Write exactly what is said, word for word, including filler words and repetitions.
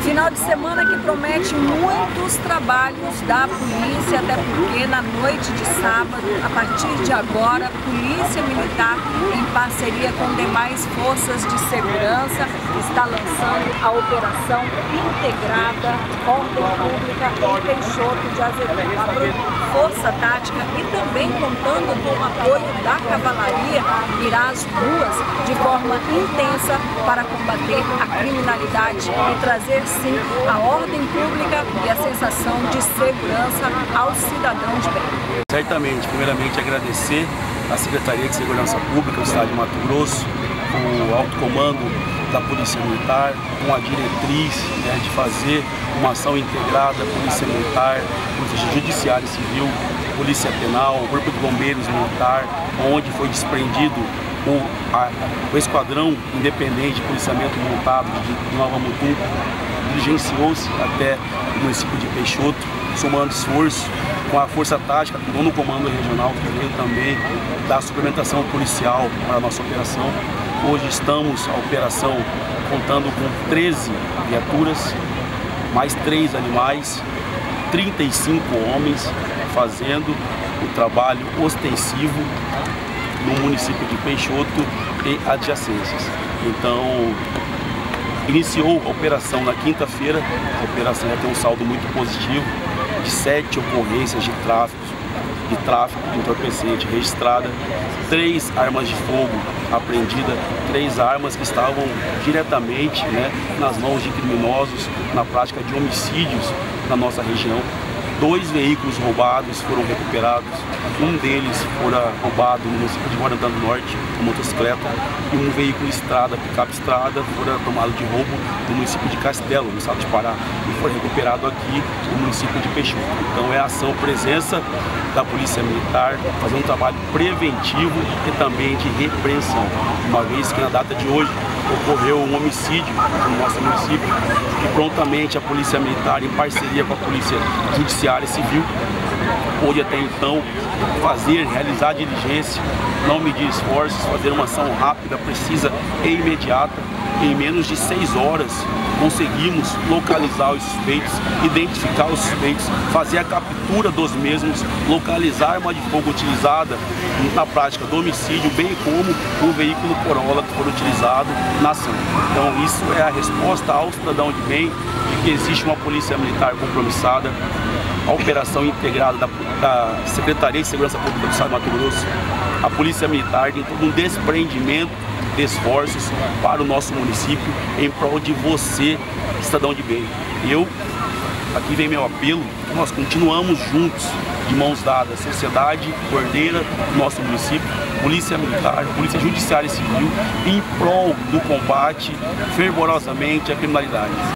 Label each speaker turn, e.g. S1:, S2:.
S1: Final de semana que promete muitos trabalhos da polícia, até porque na noite de sábado, a partir de agora, a Polícia Militar, em parceria com demais forças de segurança, está lançando a Operação Integrada Ordem Pública em Peixoto de Azevedo, abrindo força tática e também contando com o apoio da cavalaria, irá às ruas de forma intensa para combater a criminalidade e trazer sim a ordem pública e a sensação de segurança aos cidadãos de bem.
S2: Certamente, primeiramente agradecer à Secretaria de Segurança Pública do Estado de Mato Grosso, o alto comando da Polícia Militar, com a diretriz, né, de fazer uma ação integrada, Polícia Militar, Polícia Judiciária e Civil, Polícia Penal, o Corpo de Bombeiros Militar, onde foi desprendido o, a, o Esquadrão Independente de Policiamento Montado de, de Nova Mutum, diligenciou-se até o município de Peixoto, somando esforço com a Força Tática, com o nono Comando Regional, que veio também dar suplementação policial para a nossa operação. Hoje estamos, a operação, contando com treze viaturas, mais três animais, trinta e cinco homens fazendo o trabalho ostensivo no município de Peixoto e adjacências. Então, iniciou a operação na quinta-feira, a operação já tem um saldo muito positivo, de sete ocorrências de tráfico, de tráfico de entorpecente registrada, três armas de fogo apreendidas, três armas que estavam diretamente, né, nas mãos de criminosos na prática de homicídios na nossa região. Dois veículos roubados foram recuperados, um deles fora roubado no município de Guarantã do Norte, uma motocicleta, e um veículo estrada, picape estrada, fora tomado de roubo no município de Castelo, no estado de Pará, e foi recuperado aqui no município de Peixoto. Então é a ação, presença da Polícia Militar, fazer um trabalho preventivo e também de repreensão, uma vez que na data de hoje ocorreu um homicídio no nosso município e prontamente a Polícia Militar, em parceria com a Polícia Judiciária e Civil, pôde até então fazer, realizar a diligência, não medir esforços, fazer uma ação rápida, precisa e imediata. Em menos de seis horas conseguimos localizar os suspeitos, identificar os suspeitos, fazer a captura dos mesmos, localizar a arma de fogo utilizada na prática do homicídio, bem como o veículo Corolla que foi utilizado na ação. Então isso é a resposta ao cidadão de bem, de que existe uma polícia militar compromissada, a operação integrada da, da Secretaria de Segurança Pública do Estado de Mato Grosso, a Polícia Militar tem todo um desprendimento de esforços para o nosso município em prol de você, cidadão de bem. Eu, aqui vem meu apelo, que nós continuamos juntos, de mãos dadas, sociedade ordeira do nosso município, Polícia Militar, Polícia Judiciária e Civil, em prol do combate fervorosamente à criminalidade.